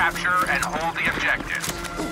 capture and hold the objectives.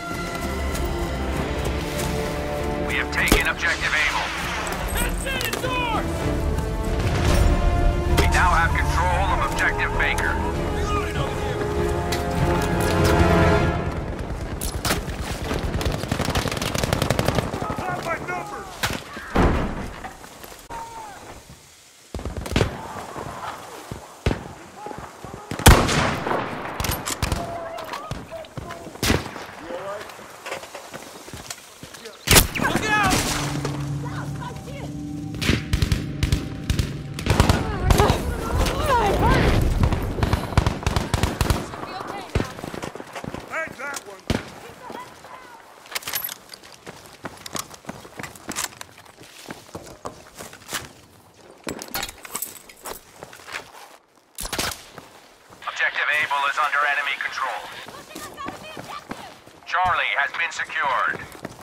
We have taken objective Able. That's it, it's yours! We now have control of objective Baker. Reloading over here! Have my number! Look out! Thank that one! Objective Able is under enemy control. Charlie has been secured.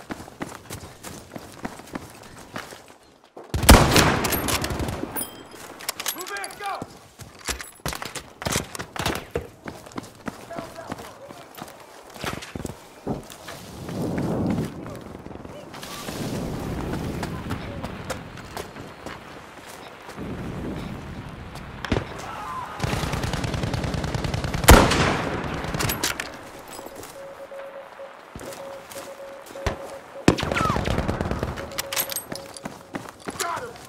Move in, go! Got him!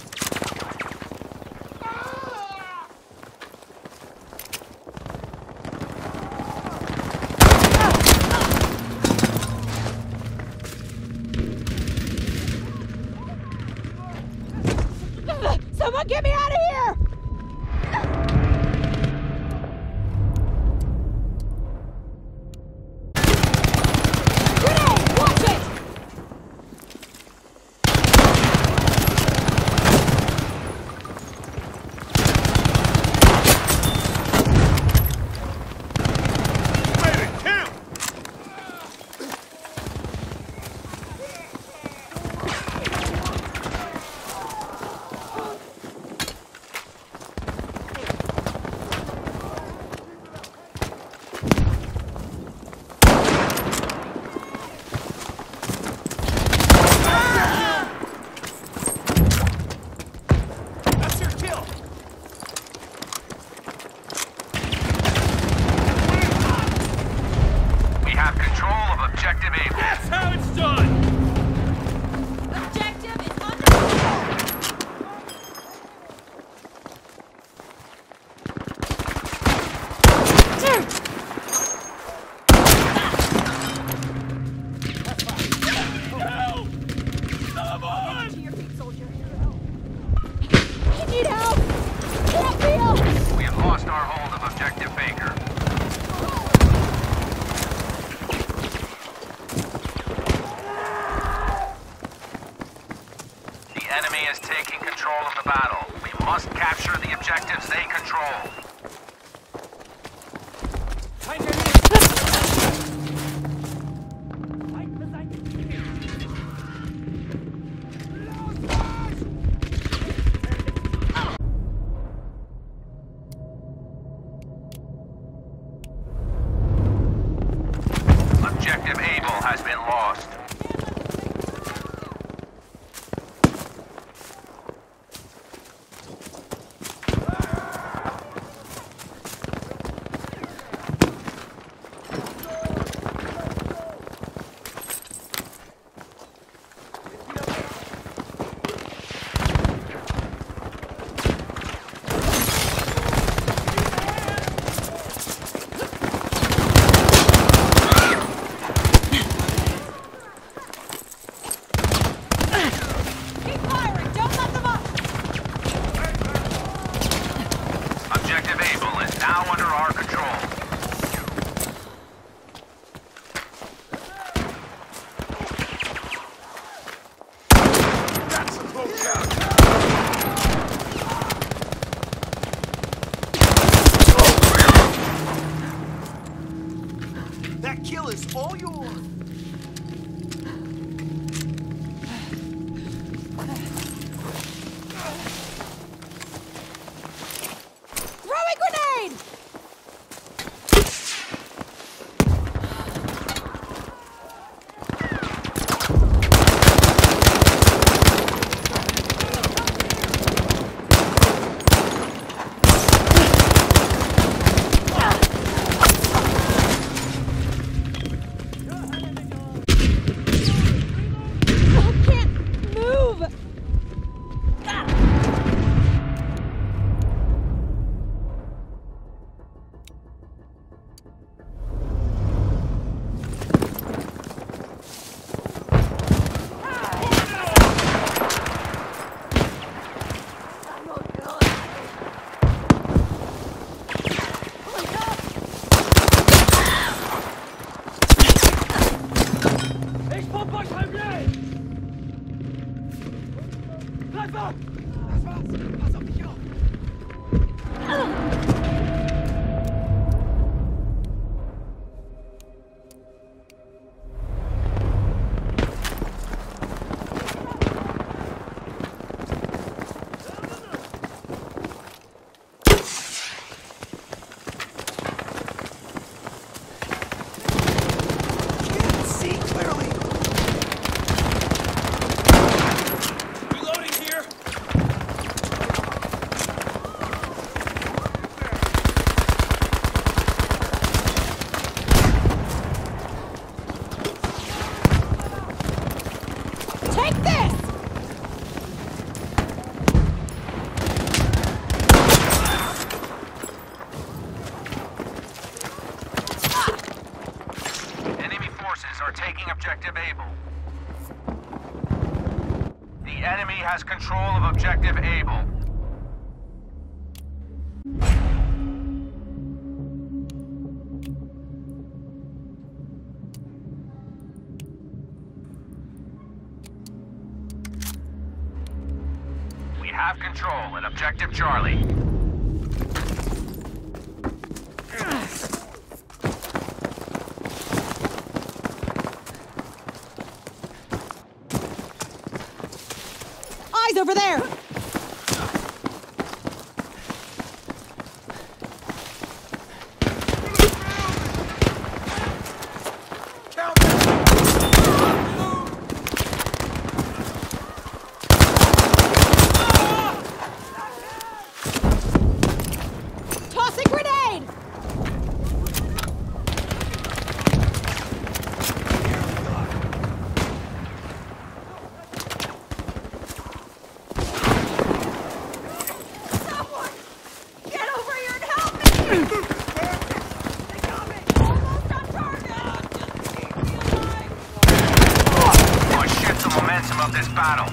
Someone get me out of here! Grenade! Watch it! Made it count! That's your kill! We have control of objective Able. That's how it's done! Objective is under control! Help! Come on! To your feet, soldier. I need help! Can't feel! We have lost our hold of objective Baker. The enemy is taking control of the battle. We must capture the objectives they control. Objective Able has been lost. Keep firing! Don't let them up! Objective Able is now under our control. That's a close out! That kill is all yours! Throw a grenade! Feuchtfeuer gleich! Bleib wach! Das war's! Pass auf mich auf! Objective Able. The enemy has control of Objective Able. We have control at Objective Charlie. Over there! Tossing grenade! Of this battle.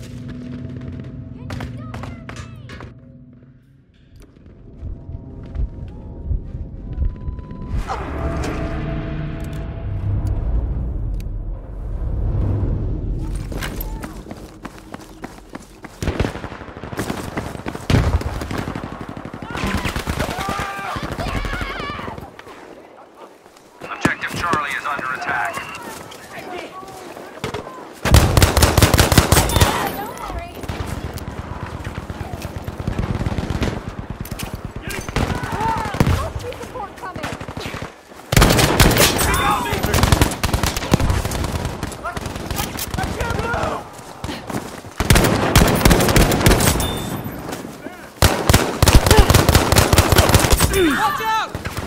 Objective Charlie is under attack. Watch out!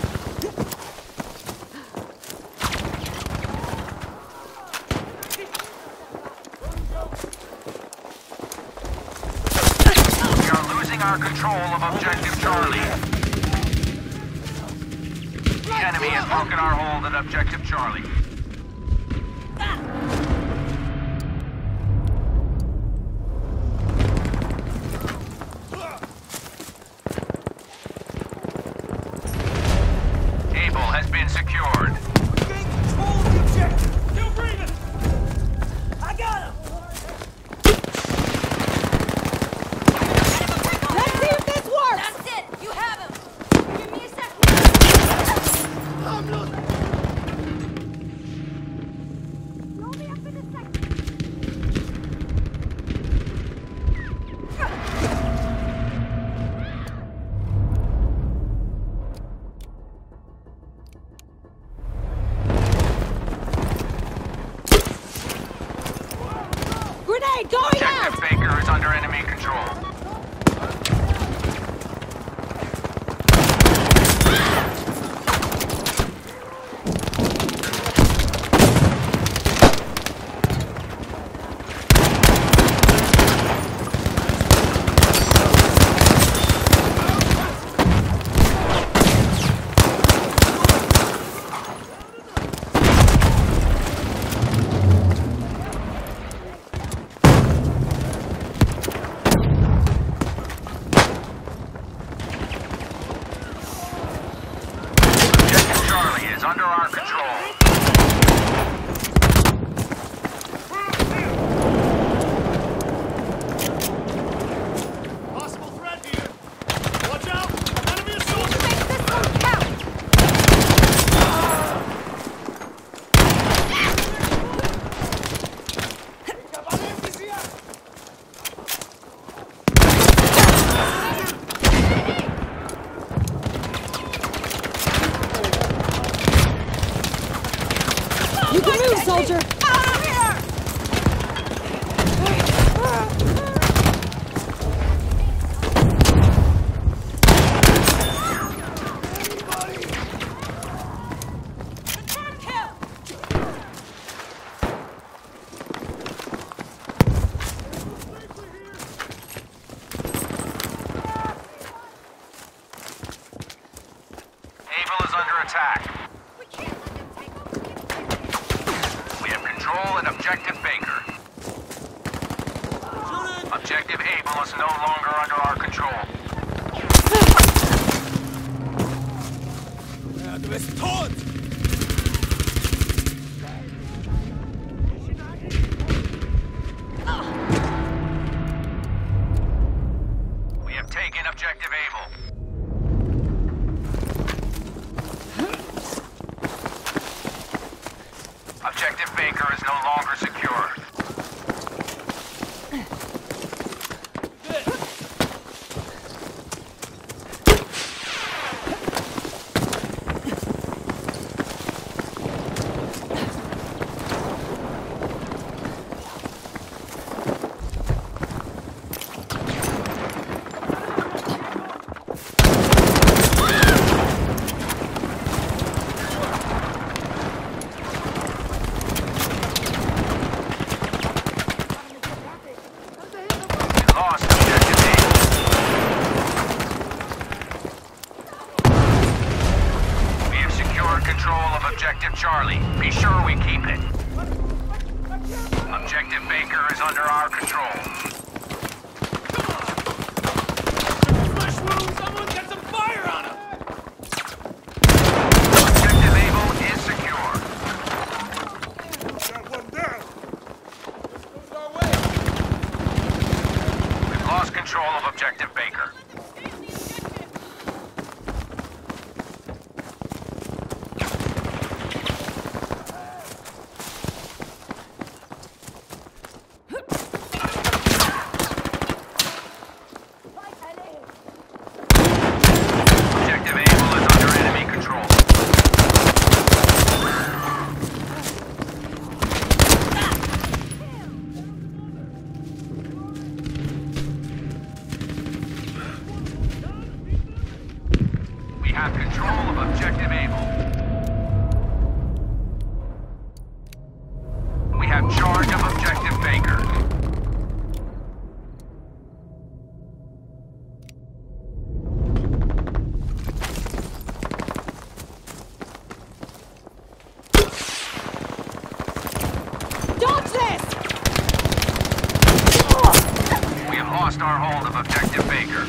We are losing our control of Objective Charlie. The enemy has broken our hold at Objective Charlie. Able has been secured. Gain control of the objective! Still breathing! I got him! Let's see if this works! That's it! You have him! Give me a second! I'm losing! Blow me up in a second! Grenade going out! Objective Baker is under enemy control. Objective Baker. Objective Able is no longer under our control. Du bist tot! We have taken Objective Able. Objective Baker is no longer secure. Lost Objective Able. We have secured control of Objective Charlie. Be sure we keep it. Objective Baker is under our control. Flesh wound! Someone get some fire on him! Objective Able is secure. Got one down! This goes our way! We've lost control of Objective Baker. Objective Able is under enemy control. We have control of Objective Able. We have charge of Objective Baker. Dodge this! We have lost our hold of Objective Baker.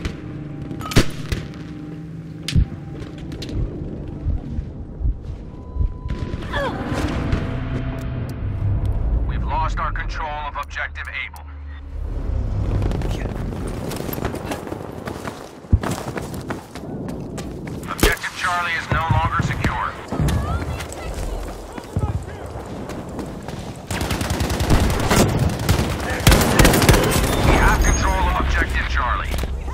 We've lost our control of Objective Able. Objective Charlie is no longer secure. We have control of Objective Charlie.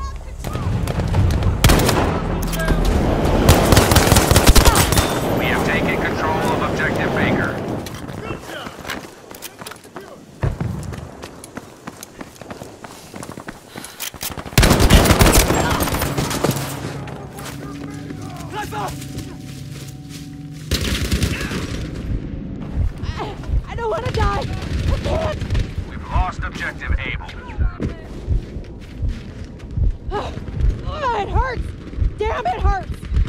We have taken control of Objective Baker. I don't want to die! I can't! We've lost Objective Able. It hurts! Damn, it hurts!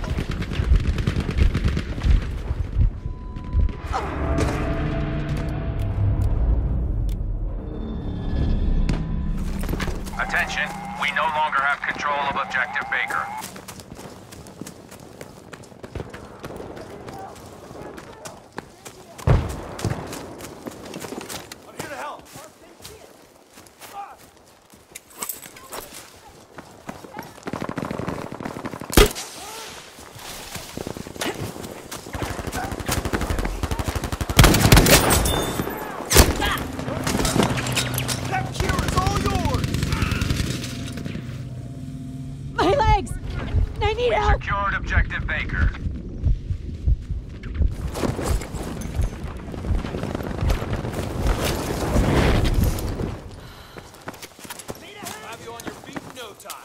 Attention, we no longer have control of Objective Baker. I'm here to help! That cure is all yours! My legs! I need We've help! secured Objective Baker. I'll have you on your feet in no time.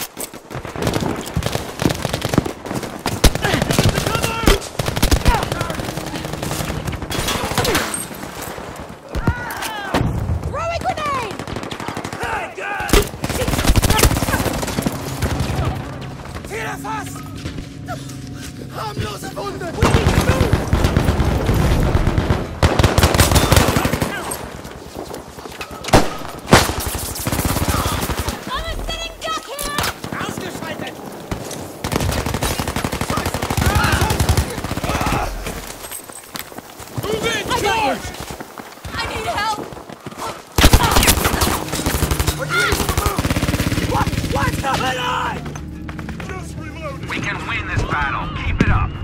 Throwing grenade! Hey, God! Tira fast! Harmlose Wunde! We need to move! Grenade! Just reloaded. We can win this battle. Keep it up.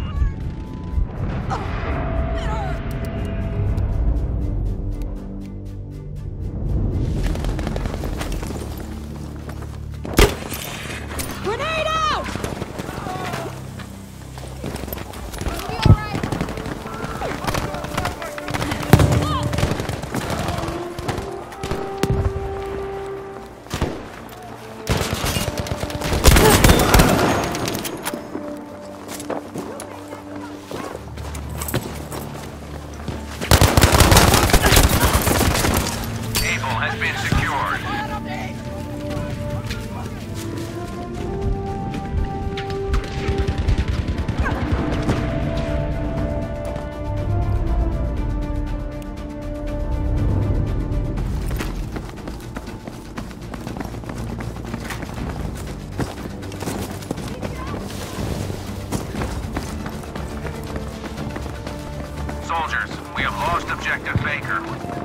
Grenade out! You'll be all right. Able has been secured. Soldiers, we have lost objective Baker.